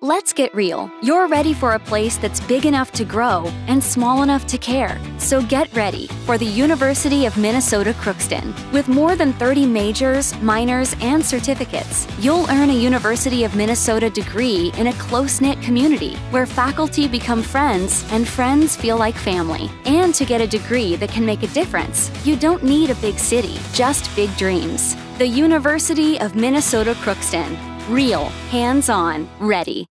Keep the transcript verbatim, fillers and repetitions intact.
Let's get real. You're ready for a place that's big enough to grow and small enough to care. So get ready for the University of Minnesota Crookston. With more than thirty majors, minors, and certificates, you'll earn a University of Minnesota degree in a close-knit community where faculty become friends and friends feel like family. And to get a degree that can make a difference, you don't need a big city, just big dreams. The University of Minnesota Crookston. Real, hands-on, ready.